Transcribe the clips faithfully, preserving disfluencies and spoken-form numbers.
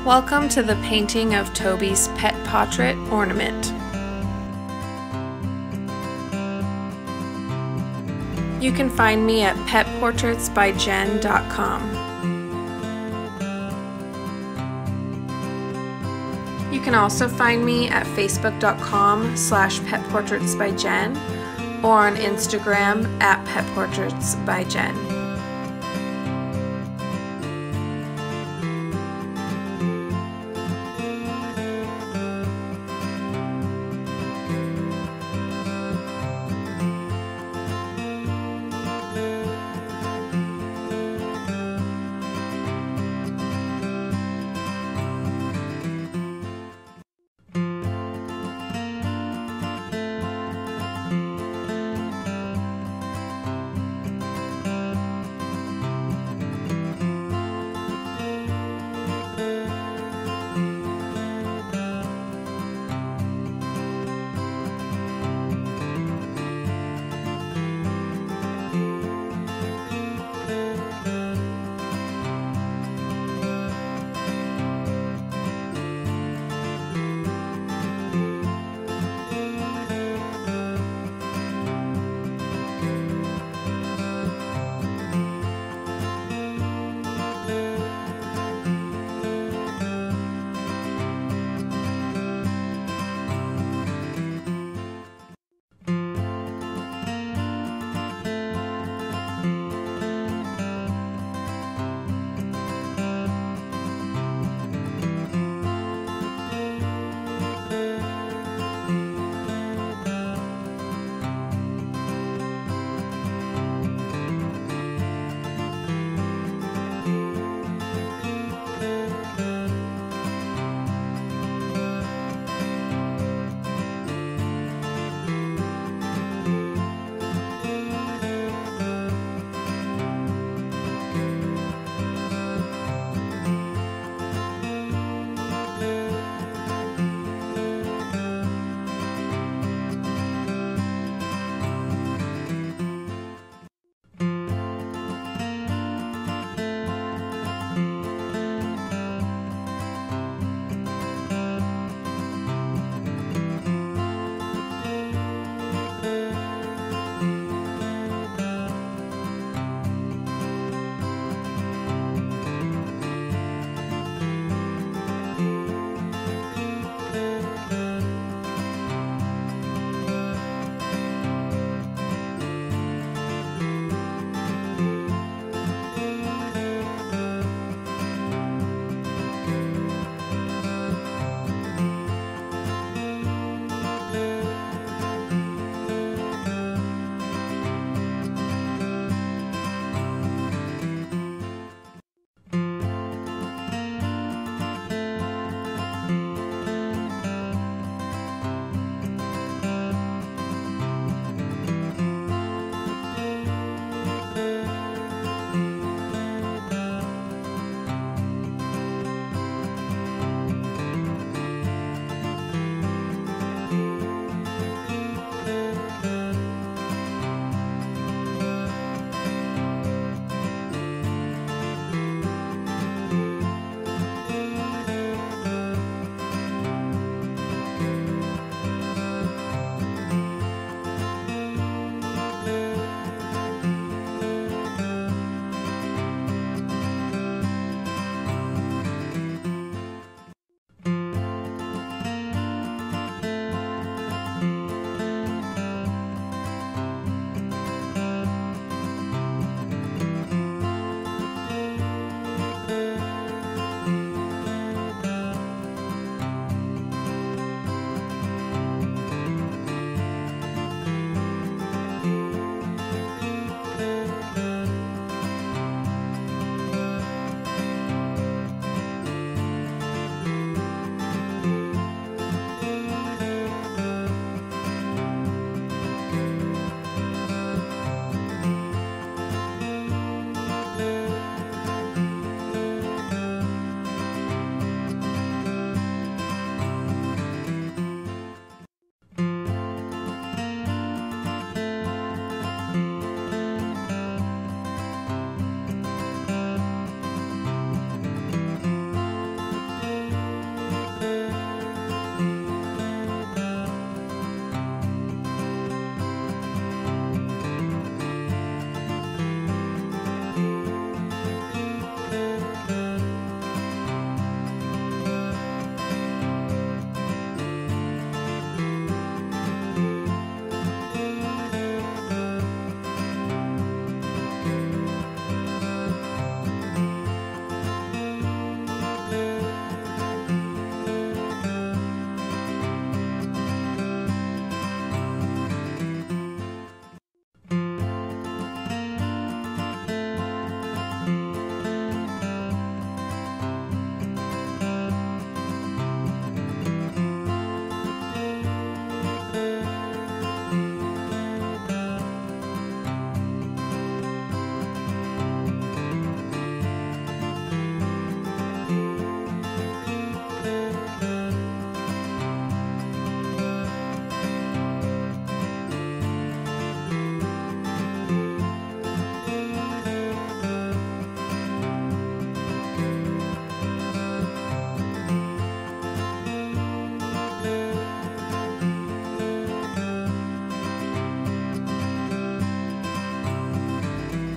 Welcome to the painting of Toby's pet portrait ornament. You can find me at pet portraits by jen dot com. You can also find me at facebook dot com slash pet portraits by jen or on Instagram at pet portraits by jen.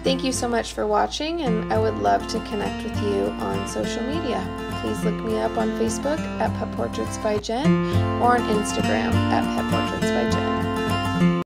Thank you so much for watching, and I would love to connect with you on social media. Please look me up on Facebook at Pet Portraits by Jen or on Instagram at Pet Portraits by Jen.